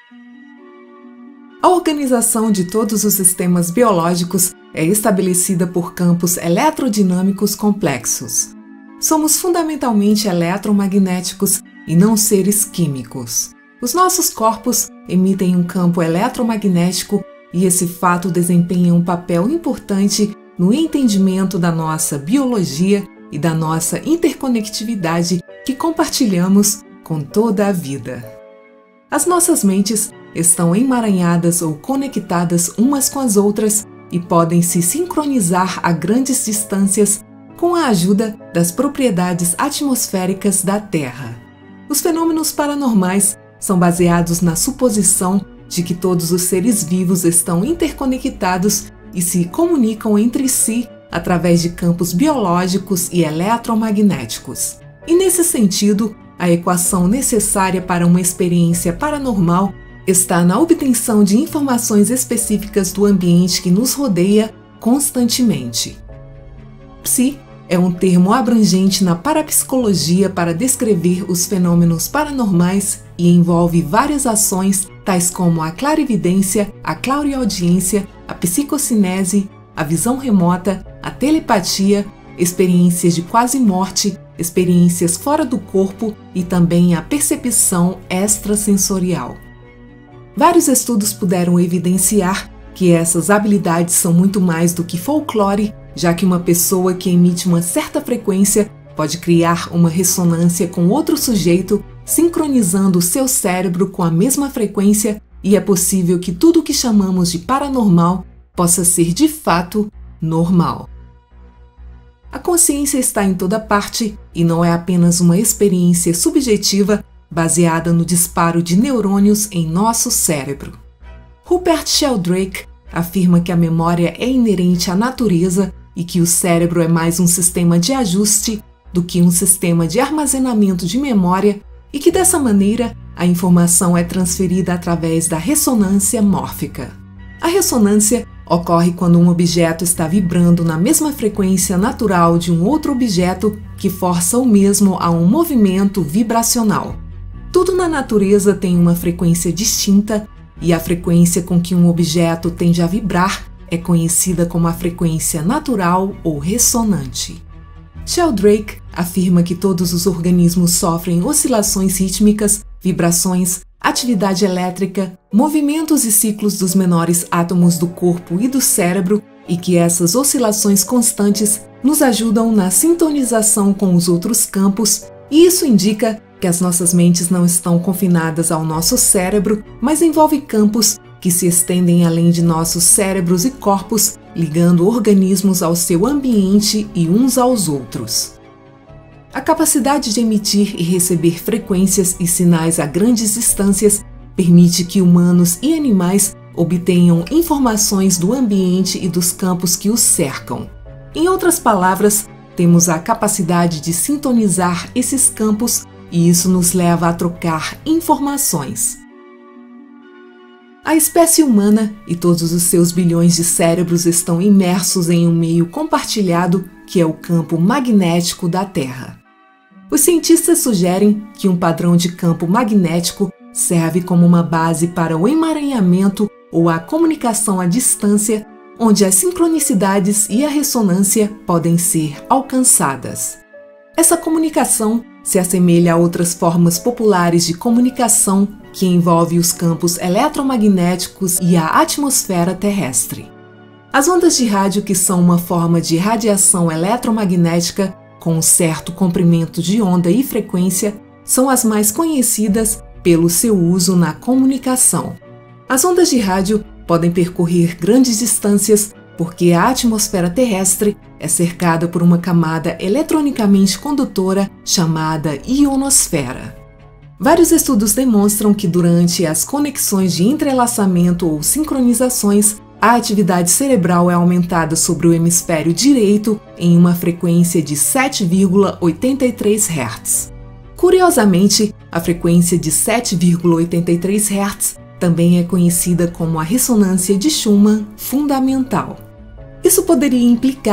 A organização de todos os sistemas biológicos é estabelecida por campos eletrodinâmicos complexos. Somos fundamentalmente eletromagnéticos e não seres químicos. Os nossos corpos emitem um campo eletromagnético e esse fato desempenha um papel importante no entendimento da nossa biologia e da nossa interconectividade que compartilhamos com toda a vida. As nossas mentes estão emaranhadas ou conectadas umas com as outras e podem se sincronizar a grandes distâncias com a ajuda das propriedades atmosféricas da Terra. Os fenômenos paranormais são baseados na suposição de que todos os seres vivos estão interconectados e se comunicam entre si através de campos biológicos e eletromagnéticos. E nesse sentido, a equação necessária para uma experiência paranormal está na obtenção de informações específicas do ambiente que nos rodeia constantemente. Psi é um termo abrangente na parapsicologia para descrever os fenômenos paranormais e envolve várias ações, tais como a clarividência, a clareaudiência, a psicocinese, a visão remota, a telepatia, experiências de quase morte, experiências fora do corpo e também a percepção extrasensorial. Vários estudos puderam evidenciar que essas habilidades são muito mais do que folclore, já que uma pessoa que emite uma certa frequência pode criar uma ressonância com outro sujeito, sincronizando o seu cérebro com a mesma frequência, e é possível que tudo o que chamamos de paranormal possa ser de fato normal. A consciência está em toda parte e não é apenas uma experiência subjetiva baseada no disparo de neurônios em nosso cérebro. Rupert Sheldrake afirma que a memória é inerente à natureza e que o cérebro é mais um sistema de ajuste do que um sistema de armazenamento de memória e que dessa maneira a informação é transferida através da ressonância mórfica. A ressonância ocorre quando um objeto está vibrando na mesma frequência natural de um outro objeto que força o mesmo a um movimento vibracional. Tudo na natureza tem uma frequência distinta e a frequência com que um objeto tende a vibrar é conhecida como a frequência natural ou ressonante. Sheldrake afirma que todos os organismos sofrem oscilações rítmicas, vibrações, atividade elétrica, movimentos e ciclos dos menores átomos do corpo e do cérebro e que essas oscilações constantes nos ajudam na sintonização com os outros campos, e isso indica que as nossas mentes não estão confinadas ao nosso cérebro, mas envolve campos que se estendem além de nossos cérebros e corpos, ligando organismos ao seu ambiente e uns aos outros. A capacidade de emitir e receber frequências e sinais a grandes distâncias permite que humanos e animais obtenham informações do ambiente e dos campos que os cercam. Em outras palavras, temos a capacidade de sintonizar esses campos e isso nos leva a trocar informações. A espécie humana e todos os seus bilhões de cérebros estão imersos em um meio compartilhado que é o campo magnético da Terra. Os cientistas sugerem que um padrão de campo magnético serve como uma base para o emaranhamento ou a comunicação à distância, onde as sincronicidades e a ressonância podem ser alcançadas. Essa comunicação se assemelha a outras formas populares de comunicação que envolve os campos eletromagnéticos e a atmosfera terrestre. As ondas de rádio, que são uma forma de radiação eletromagnética com um certo comprimento de onda e frequência, são as mais conhecidas pelo seu uso na comunicação. As ondas de rádio podem percorrer grandes distâncias porque a atmosfera terrestre é cercada por uma camada eletronicamente condutora chamada ionosfera. Vários estudos demonstram que durante as conexões de entrelaçamento ou sincronizações, a atividade cerebral é aumentada sobre o hemisfério direito em uma frequência de 7,83 Hz. Curiosamente, a frequência de 7,83 Hz também é conhecida como a ressonância de Schumann fundamental. Isso poderia implicar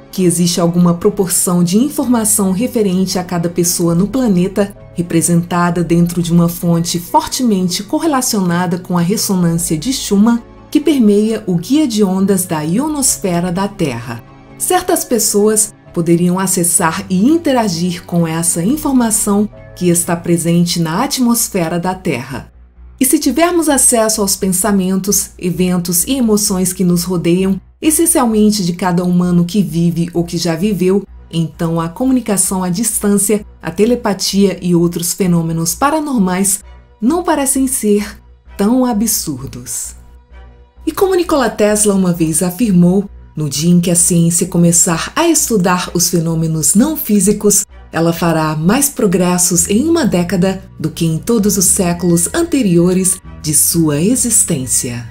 que existe alguma proporção de informação referente a cada pessoa no planeta, representada dentro de uma fonte fortemente correlacionada com a ressonância de Schumann, que permeia o guia de ondas da ionosfera da Terra. Certas pessoas poderiam acessar e interagir com essa informação que está presente na atmosfera da Terra. E se tivermos acesso aos pensamentos, eventos e emoções que nos rodeiam, essencialmente de cada humano que vive ou que já viveu, então a comunicação à distância, a telepatia e outros fenômenos paranormais não parecem ser tão absurdos. E como Nikola Tesla uma vez afirmou, no dia em que a ciência começar a estudar os fenômenos não físicos, ela fará mais progressos em uma década do que em todos os séculos anteriores de sua existência.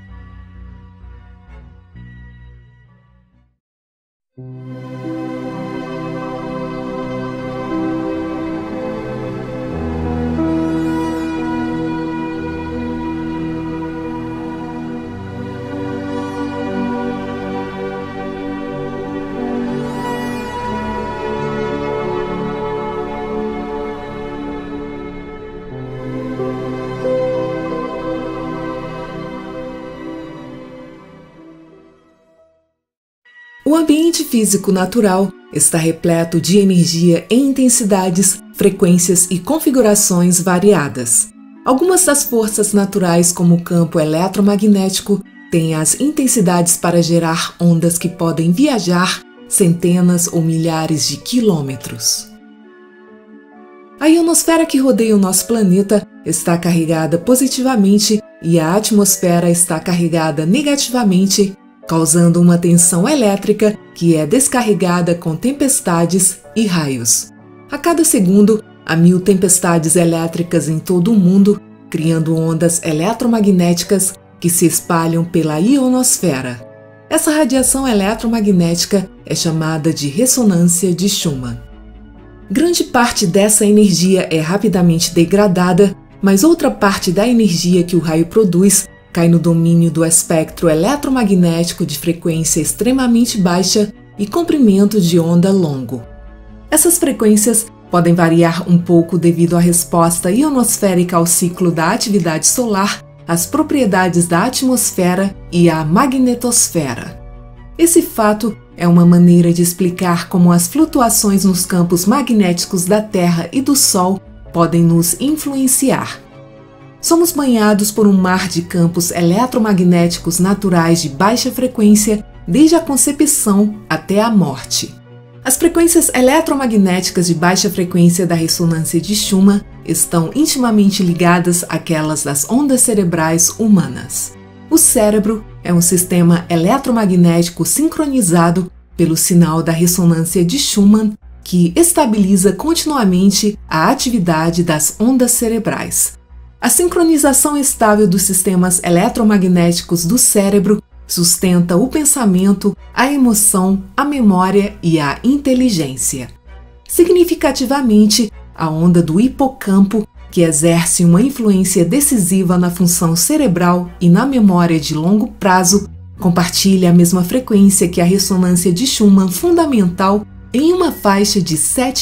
O ambiente físico natural está repleto de energia em intensidades, frequências e configurações variadas. Algumas das forças naturais, como o campo eletromagnético, têm as intensidades para gerar ondas que podem viajar centenas ou milhares de quilômetros. A ionosfera que rodeia o nosso planeta está carregada positivamente e a atmosfera está carregada negativamente, causando uma tensão elétrica que é descarregada com tempestades e raios. A cada segundo, há 1000 tempestades elétricas em todo o mundo, criando ondas eletromagnéticas que se espalham pela ionosfera. Essa radiação eletromagnética é chamada de ressonância de Schumann. Grande parte dessa energia é rapidamente degradada, mas outra parte da energia que o raio produz cai no domínio do espectro eletromagnético de frequência extremamente baixa e comprimento de onda longo. Essas frequências podem variar um pouco devido à resposta ionosférica ao ciclo da atividade solar, às propriedades da atmosfera e à magnetosfera. Esse fato é uma maneira de explicar como as flutuações nos campos magnéticos da Terra e do Sol podem nos influenciar. Somos banhados por um mar de campos eletromagnéticos naturais de baixa frequência desde a concepção até a morte. As frequências eletromagnéticas de baixa frequência da ressonância de Schumann estão intimamente ligadas àquelas das ondas cerebrais humanas. O cérebro é um sistema eletromagnético sincronizado pelo sinal da ressonância de Schumann que estabiliza continuamente a atividade das ondas cerebrais. A sincronização estável dos sistemas eletromagnéticos do cérebro sustenta o pensamento, a emoção, a memória e a inteligência. Significativamente, a onda do hipocampo, que exerce uma influência decisiva na função cerebral e na memória de longo prazo, compartilha a mesma frequência que a ressonância de Schumann fundamental em uma faixa de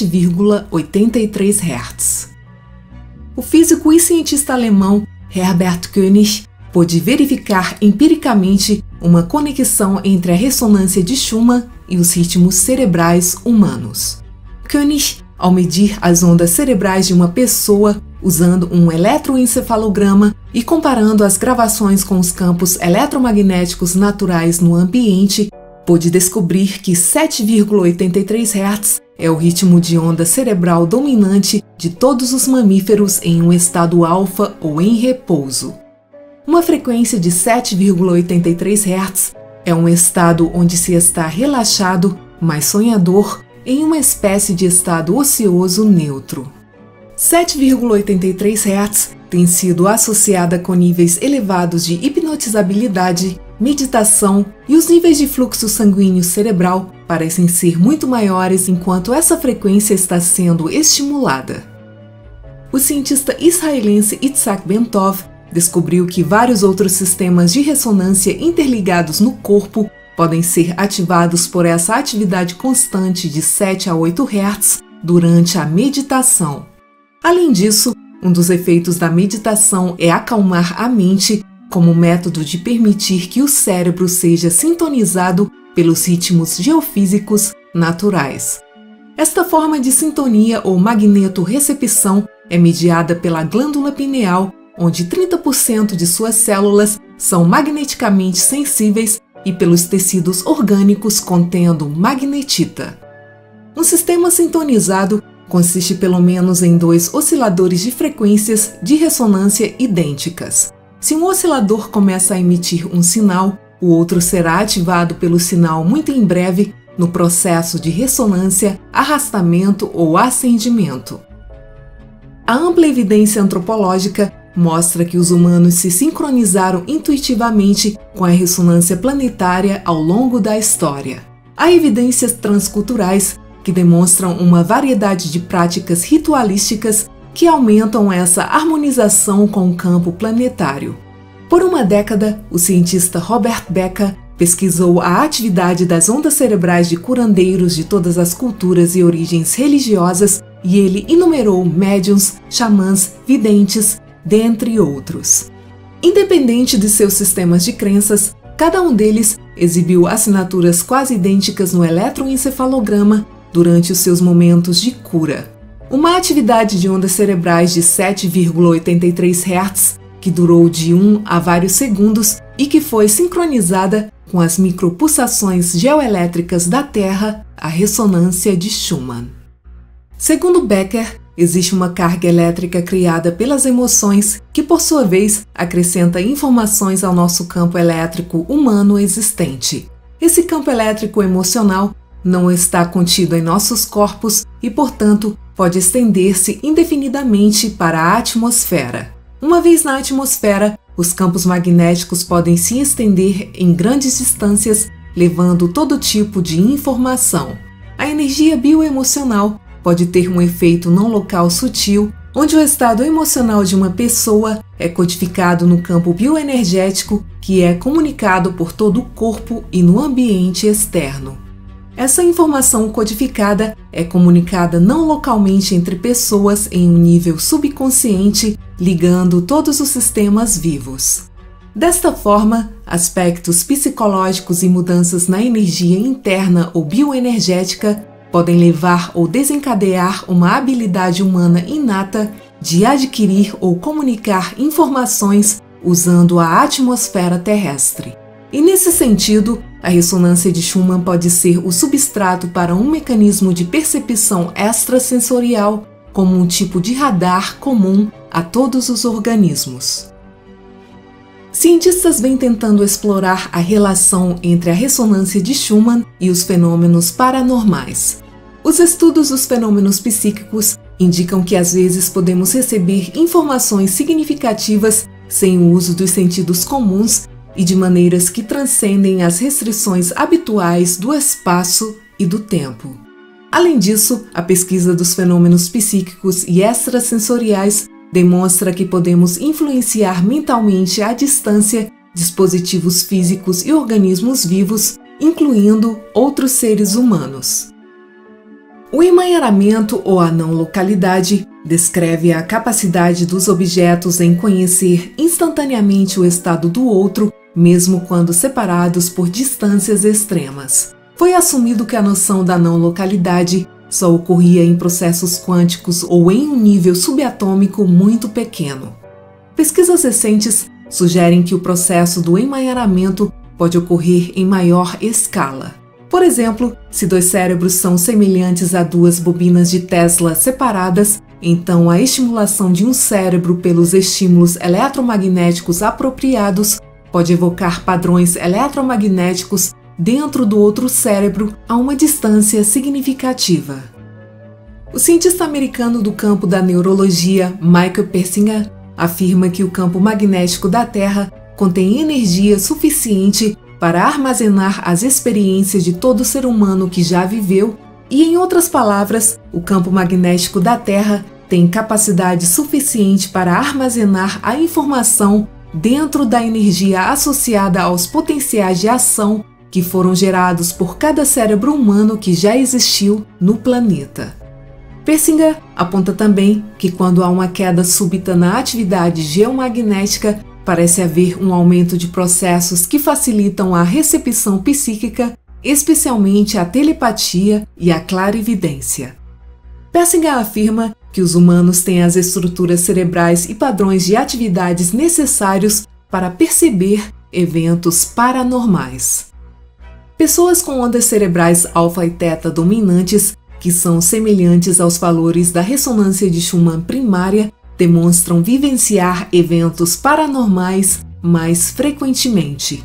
7,83 Hz. O físico e cientista alemão Herbert König pôde verificar empiricamente uma conexão entre a ressonância de Schumann e os ritmos cerebrais humanos. König, ao medir as ondas cerebrais de uma pessoa usando um eletroencefalograma e comparando as gravações com os campos eletromagnéticos naturais no ambiente, pôde descobrir que 7,83 Hz é o ritmo de onda cerebral dominante de todos os mamíferos em um estado alfa ou em repouso. Uma frequência de 7,83 Hz é um estado onde se está relaxado, mas sonhador, em uma espécie de estado ocioso neutro. 7,83 Hz tem sido associada com níveis elevados de hipnotizabilidade, meditação e os níveis de fluxo sanguíneo cerebral parecem ser muito maiores enquanto essa frequência está sendo estimulada. O cientista israelense Itzhak Bentov descobriu que vários outros sistemas de ressonância interligados no corpo podem ser ativados por essa atividade constante de 7 a 8 Hz durante a meditação. Além disso, um dos efeitos da meditação é acalmar a mente como método de permitir que o cérebro seja sintonizado pelos ritmos geofísicos naturais. Esta forma de sintonia ou magnetorrecepção é mediada pela glândula pineal, onde 30% de suas células são magneticamente sensíveis, e pelos tecidos orgânicos contendo magnetita. Um sistema sintonizado consiste pelo menos em 2 osciladores de frequências de ressonância idênticas. Se um oscilador começa a emitir um sinal, o outro será ativado pelo sinal muito em breve no processo de ressonância, arrastamento ou acendimento. A ampla evidência antropológica mostra que os humanos se sincronizaram intuitivamente com a ressonância planetária ao longo da história. Há evidências transculturais que demonstram uma variedade de práticas ritualísticas que aumentam essa harmonização com o campo planetário. Por uma década, o cientista Robert Becker pesquisou a atividade das ondas cerebrais de curandeiros de todas as culturas e origens religiosas e ele enumerou médiuns, xamãs, videntes, dentre outros. Independente de seus sistemas de crenças, cada um deles exibiu assinaturas quase idênticas no eletroencefalograma durante os seus momentos de cura. Uma atividade de ondas cerebrais de 7,83 Hz, que durou de 1 a vários segundos e que foi sincronizada com as micropulsações geoelétricas da Terra, a ressonância de Schumann. Segundo Becker, existe uma carga elétrica criada pelas emoções que, por sua vez, acrescenta informações ao nosso campo elétrico humano existente. Esse campo elétrico emocional não está contido em nossos corpos e, portanto, pode estender-se indefinidamente para a atmosfera. Uma vez na atmosfera, os campos magnéticos podem se estender em grandes distâncias, levando todo tipo de informação. A energia bioemocional pode ter um efeito não local sutil, onde o estado emocional de uma pessoa é codificado no campo bioenergético, que é comunicado por todo o corpo e no ambiente externo. Essa informação codificada é comunicada não localmente entre pessoas em um nível subconsciente, ligando todos os sistemas vivos. Desta forma, aspectos psicológicos e mudanças na energia interna ou bioenergética podem levar ou desencadear uma habilidade humana inata de adquirir ou comunicar informações usando a atmosfera terrestre. E nesse sentido, a ressonância de Schumann pode ser o substrato para um mecanismo de percepção extrasensorial como um tipo de radar comum a todos os organismos. Cientistas vêm tentando explorar a relação entre a ressonância de Schumann e os fenômenos paranormais. Os estudos dos fenômenos psíquicos indicam que às vezes podemos receber informações significativas sem o uso dos sentidos comuns e de maneiras que transcendem as restrições habituais do espaço e do tempo. Além disso, a pesquisa dos fenômenos psíquicos e extrasensoriais demonstra que podemos influenciar mentalmente à distância dispositivos físicos e organismos vivos, incluindo outros seres humanos. O emaranhamento ou a não localidade descreve a capacidade dos objetos em conhecer instantaneamente o estado do outro, mesmo quando separados por distâncias extremas. Foi assumido que a noção da não localidade só ocorria em processos quânticos ou em um nível subatômico muito pequeno. Pesquisas recentes sugerem que o processo do emaranhamento pode ocorrer em maior escala. Por exemplo, se 2 cérebros são semelhantes a 2 bobinas de Tesla separadas, então a estimulação de um cérebro pelos estímulos eletromagnéticos apropriados pode evocar padrões eletromagnéticos dentro do outro cérebro a uma distância significativa. O cientista americano do campo da neurologia, Michael Persinger, afirma que o campo magnético da Terra contém energia suficiente para armazenar as experiências de todo ser humano que já viveu e, em outras palavras, o campo magnético da Terra tem capacidade suficiente para armazenar a informação dentro da energia associada aos potenciais de ação que foram gerados por cada cérebro humano que já existiu no planeta. Persinger aponta também que quando há uma queda súbita na atividade geomagnética, parece haver um aumento de processos que facilitam a recepção psíquica, especialmente a telepatia e a clarividência. Persinger afirma que os humanos têm as estruturas cerebrais e padrões de atividades necessários para perceber eventos paranormais. Pessoas com ondas cerebrais alfa e teta dominantes, que são semelhantes aos valores da ressonância de Schumann primária, demonstram vivenciar eventos paranormais mais frequentemente.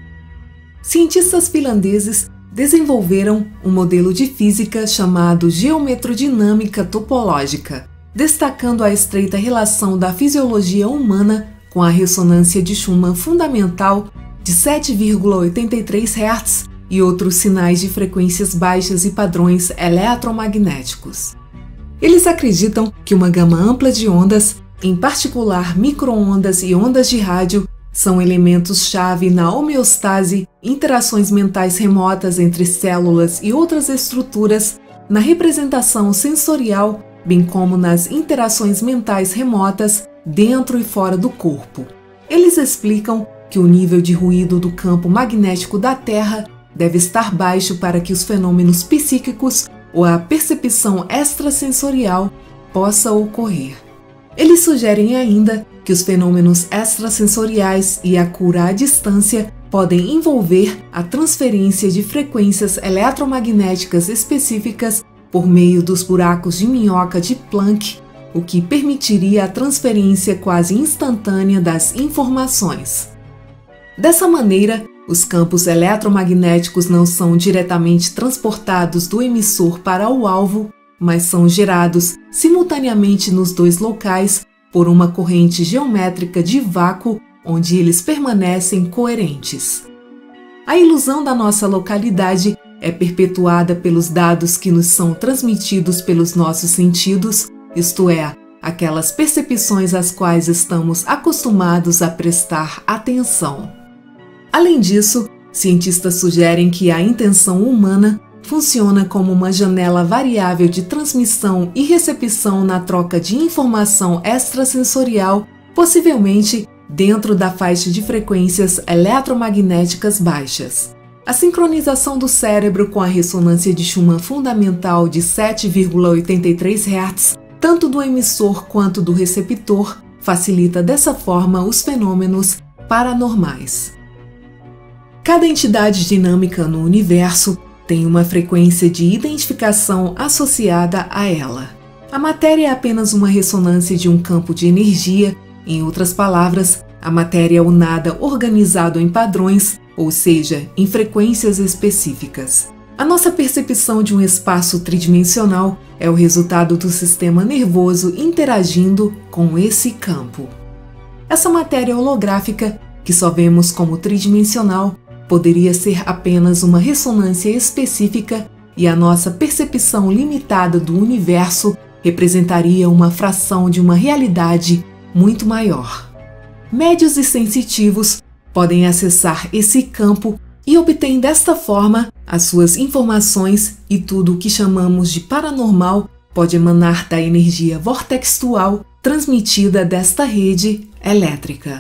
Cientistas finlandeses desenvolveram um modelo de física chamado geometrodinâmica topológica, destacando a estreita relação da fisiologia humana com a ressonância de Schumann fundamental de 7,83 Hz e outros sinais de frequências baixas e padrões eletromagnéticos. Eles acreditam que uma gama ampla de ondas, em particular micro-ondas e ondas de rádio, são elementos-chave na homeostase, interações mentais remotas entre células e outras estruturas, na representação sensorial, bem como nas interações mentais remotas dentro e fora do corpo. Eles explicam que o nível de ruído do campo magnético da Terra deve estar baixo para que os fenômenos psíquicos ou a percepção extrasensorial possa ocorrer. Eles sugerem ainda que os fenômenos extrasensoriais e a cura à distância podem envolver a transferência de frequências eletromagnéticas específicas por meio dos buracos de minhoca de Planck, o que permitiria a transferência quase instantânea das informações. Dessa maneira, os campos eletromagnéticos não são diretamente transportados do emissor para o alvo, mas são gerados simultaneamente nos dois locais por uma corrente geométrica de vácuo onde eles permanecem coerentes. A ilusão da nossa localidade é perpetuada pelos dados que nos são transmitidos pelos nossos sentidos, isto é, aquelas percepções às quais estamos acostumados a prestar atenção. Além disso, cientistas sugerem que a intenção humana funciona como uma janela variável de transmissão e recepção na troca de informação extrasensorial, possivelmente dentro da faixa de frequências eletromagnéticas baixas. A sincronização do cérebro com a ressonância de Schumann fundamental de 7,83 Hz, tanto do emissor quanto do receptor, facilita dessa forma os fenômenos paranormais. Cada entidade dinâmica no universo tem uma frequência de identificação associada a ela. A matéria é apenas uma ressonância de um campo de energia, em outras palavras, a matéria é o nada organizado em padrões, ou seja, em frequências específicas. A nossa percepção de um espaço tridimensional é o resultado do sistema nervoso interagindo com esse campo. Essa matéria holográfica, que só vemos como tridimensional, poderia ser apenas uma ressonância específica e a nossa percepção limitada do universo representaria uma fração de uma realidade muito maior. Médios e sensitivos podem acessar esse campo e obtêm desta forma as suas informações, e tudo o que chamamos de paranormal pode emanar da energia vortexual transmitida desta rede elétrica.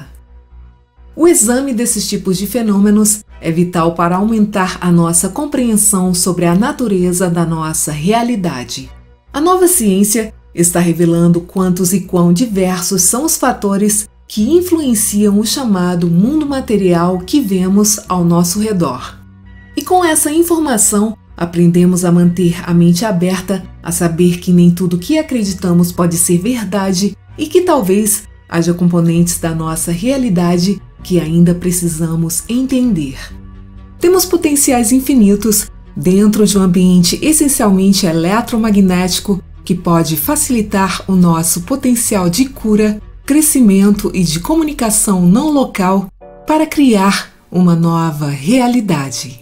O exame desses tipos de fenômenos é vital para aumentar a nossa compreensão sobre a natureza da nossa realidade. A nova ciência está revelando quantos e quão diversos são os fatores que influenciam o chamado mundo material que vemos ao nosso redor. E com essa informação, aprendemos a manter a mente aberta, a saber que nem tudo que acreditamos pode ser verdade e que talvez haja componentes da nossa realidade que ainda precisamos entender. Temos potenciais infinitos dentro de um ambiente essencialmente eletromagnético que pode facilitar o nosso potencial de cura, crescimento e de comunicação não local para criar uma nova realidade.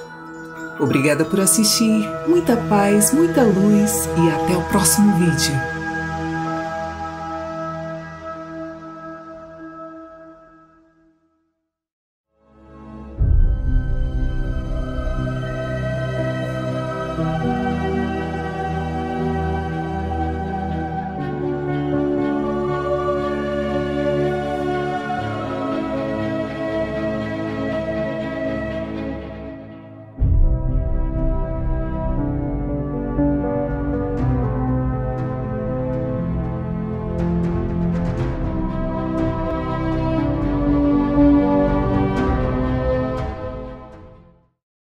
Obrigada por assistir, muita paz, muita luz e até o próximo vídeo.